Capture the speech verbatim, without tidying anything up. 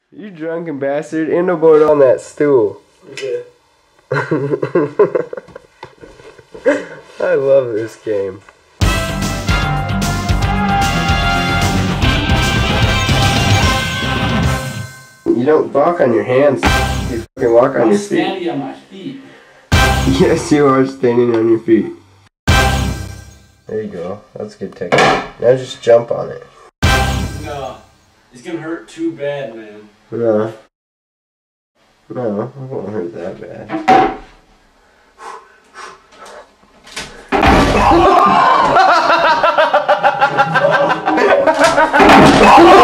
You drunken bastard. Indo board on that stool. Okay. I love this game. You don't walk on your hands. You fucking walk on I'm your feet. standing on my feet. Yes, you are standing on your feet. There you go. That's a good technique. Now just jump on it. No. It's gonna hurt too bad, man. No. No, it won't hurt that bad. Oh!